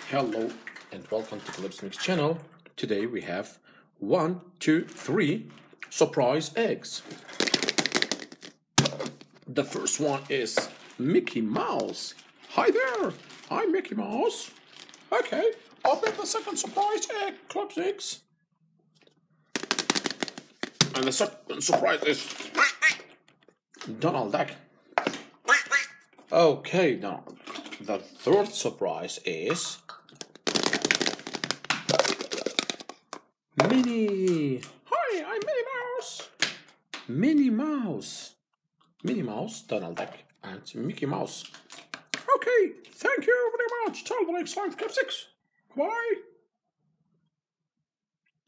Hello and welcome to Clipsmixxx channel. Today we have 1, 2, 3 surprise eggs. The first one is Mickey Mouse. Hi there, I'm Mickey Mouse. Okay, open the second surprise egg, Clipsmixxx. And the second surprise is Donald Duck. Okay, now the third surprise is Minnie. Hi, I'm Minnie Mouse. Minnie Mouse. Minnie Mouse, Donald Duck, and Mickey Mouse. Okay, thank you very much. Till the next time, Clipsmixxx. Bye.